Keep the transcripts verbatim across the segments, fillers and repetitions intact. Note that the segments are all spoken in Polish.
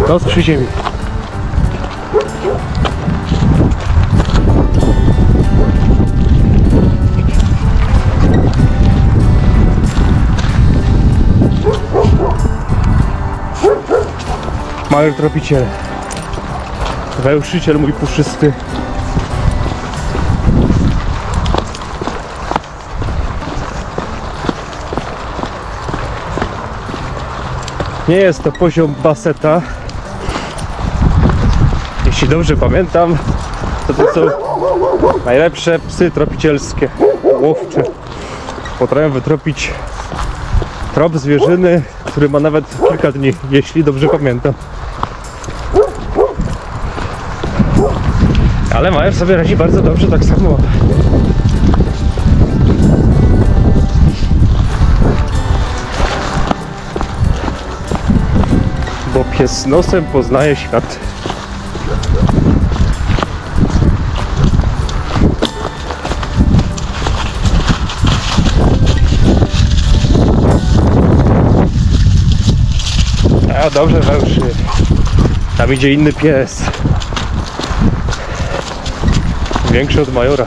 Nos przy ziemi. Major tropiciel. Wełszyciel mój puszysty. Nie jest to poziom baseta. Jeśli dobrze pamiętam, to to są najlepsze psy tropicielskie, łowcze. Potrafią wytropić trop zwierzyny, który ma nawet kilka dni, jeśli dobrze pamiętam. Ale Major sobie radzi bardzo dobrze, tak samo. Bo pies nosem poznaje świat. A dobrze, wełszy. Tam idzie inny pies. Większy od Majora.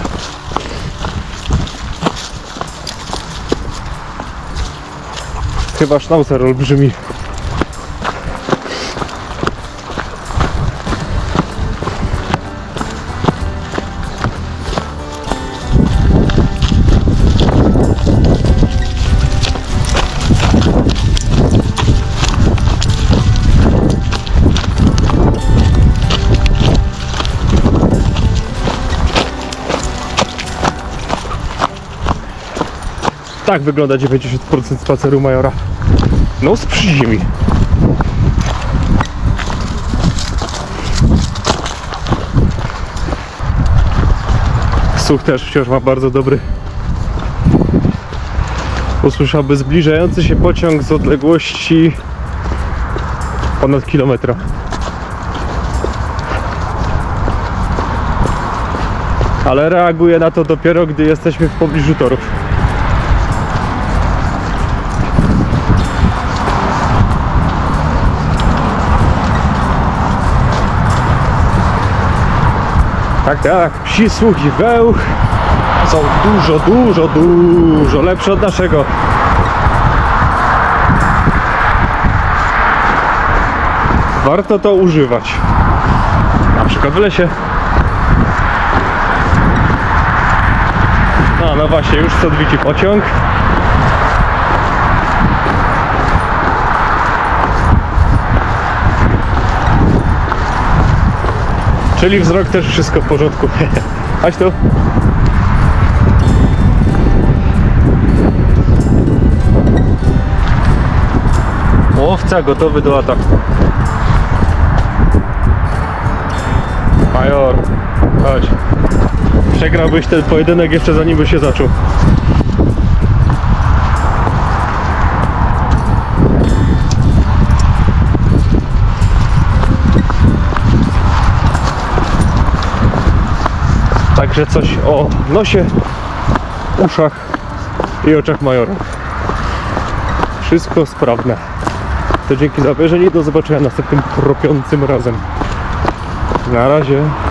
Chyba sznaucer olbrzymi. Tak wygląda dziewięćdziesiąt procent spaceru Majora. Nos przy ziemi. Słuch też wciąż ma bardzo dobry. Usłyszałby zbliżający się pociąg z odległości ponad kilometra. Ale reaguje na to dopiero, gdy jesteśmy w pobliżu torów. Tak, tak, psi słuch i wełch są dużo, dużo, dużo lepsze od naszego. Warto to używać. Na przykład w lesie. No, no właśnie, już co widzi pociąg. Czyli wzrok też wszystko w porządku. Chodź tu. Łowca gotowy do ataku. Major, chodź. Przegrałbyś ten pojedynek jeszcze zanim by się zaczął. Także coś o nosie, uszach i oczach Majora. Wszystko sprawne. To dzięki za obejrzenie i do zobaczenia następnym tropiącym razem. Na razie.